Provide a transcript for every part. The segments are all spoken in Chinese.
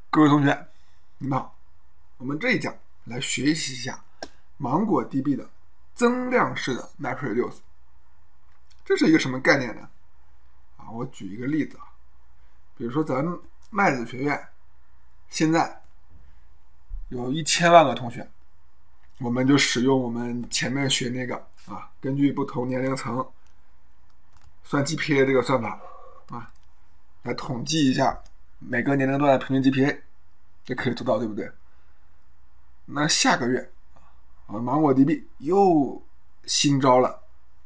各位同学，你们好。我们这一讲来学习一下芒果 DB 的增量式的 MapReduce。这是一个什么概念呢？我举一个例子啊，比如说咱们麦子学院现在有1000万个同学，我们就使用我们前面学那个根据不同年龄层算 GPA 这个算法来统计一下每个年龄段的平均 GPA， 这可以做到，对不对？那下个月芒果 DB 又新招了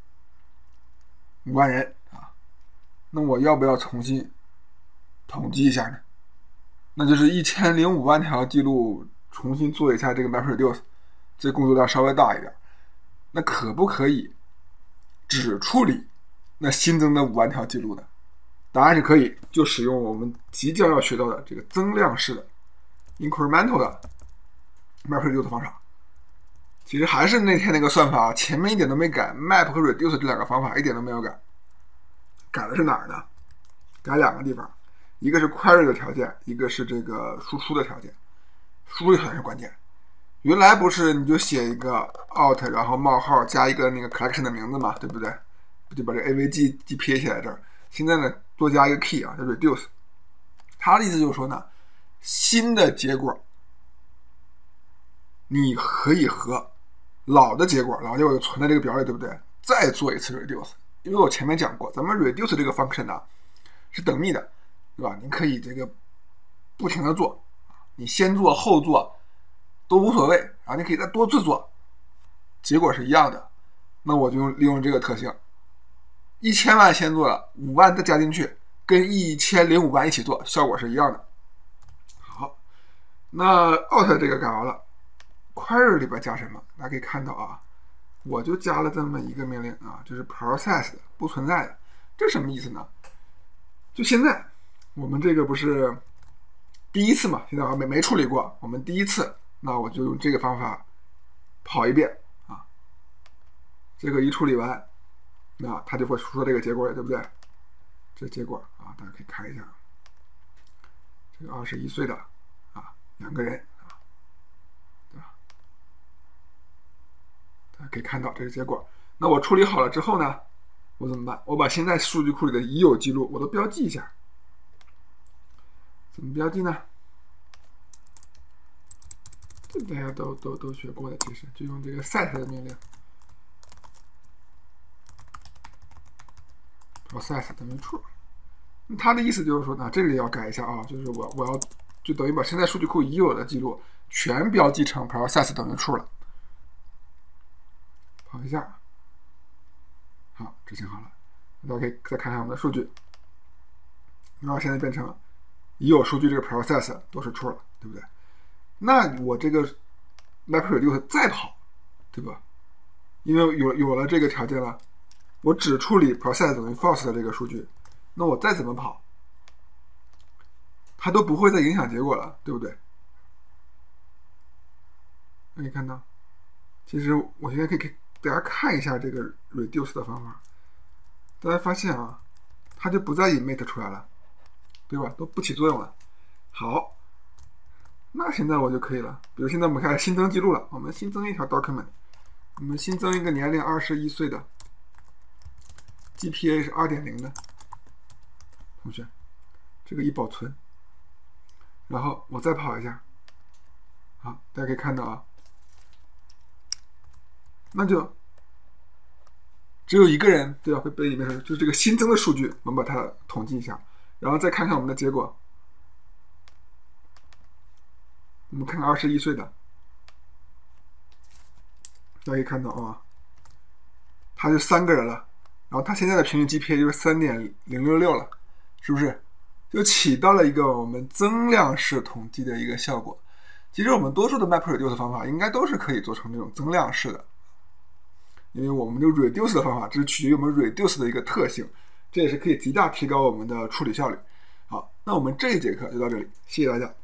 5万人那我要不要重新统计一下呢？那就是1005万条记录重新做一下这个 MapReduce， 这工作量稍微大一点。那可不可以只处理那新增的5万条记录呢？答案是可以，就使用我们即将要学到的这个增量式的 incremental 的 MapReduce 方法。其实还是那天那个算法，前面一点都没改， Map 和 Reduce 这两个方法一点都没有改。改的是哪儿呢？改两个地方，一个是 query 的条件，一个是这个输出的条件。输出的条件是关键。原来不是你就写一个 out 然后冒号加一个那个 collection 的名字嘛，对不对？就把这 avg GPA 写在这儿。现在呢多加一个 key 叫 reduce。他的意思就是说呢，新的结果你可以和老的结果就存在这个表里，对不对？再做一次 reduce。因为我前面讲过，咱们 reduce 这个 function 是等密的，对吧？你可以这个不停的做，你先做后做都无所谓，然后你可以再多次做，结果是一样的。那我就利用这个特性，1000万先做了，5万再加进去，跟1005万一起做，效果是一样的。好，那 out 这个改完了， query 里边加什么？大家可以看到我就加了这么一个命令就是 process 不存在的。这什么意思呢？就现在我们这个不是第一次嘛，现在没处理过，我们第一次，那我就用这个方法跑一遍这个一处理完，那它就会输出这个结果，对不对？这结果大家可以看一下，这个21岁的2个人对吧？大家可以看到这个结果。那我处理好了之后呢，我怎么办？我把现在数据库里的已有记录我都标记一下。怎么标记呢？这大家都学过的，其实就用这个 set 的命令 process 等于 true。他的意思就是说呢，这里要改一下就是我要就等于把现在数据库已有的记录全标记成 process 等于 true 了。跑一下，好，执行好了。大家可以再看看我们的数据，然后现在变成已有数据这个 process 都是 true 了，对不对？那我这个 MapReduce 再跑，对吧？因为有了这个条件了，我只处理 process 等于 false 的这个数据，那我再怎么跑，它都不会再影响结果了，对不对？可以看到，其实我现在可以给大家看一下这个 reduce 的方法，大家发现它就不再 emit 出来了，对吧？都不起作用了。好，那现在我就可以了。比如现在我们开始新增记录了，我们新增一条 document， 我们新增一个年龄21岁的 GPA 是 2.0 的同学，这个一保存，然后我再跑一下，好，大家可以看到那就只有一个人，对吧？会被里面就是这个新增的数据，我们把它统计一下，然后再看看我们的结果。我们看看21岁的，大家可以看到他就3个人了，然后他现在的平均 GPA 就是 3.066 了，是不是？就起到了一个我们增量式统计的一个效果。其实我们多数的 MapReduce 方法应该都是可以做成这种增量式的，因为我们的 reduce 的方法只是取决于我们 reduce 的一个特性，这也是可以极大提高我们的处理效率。好，那我们这一节课就到这里，谢谢大家。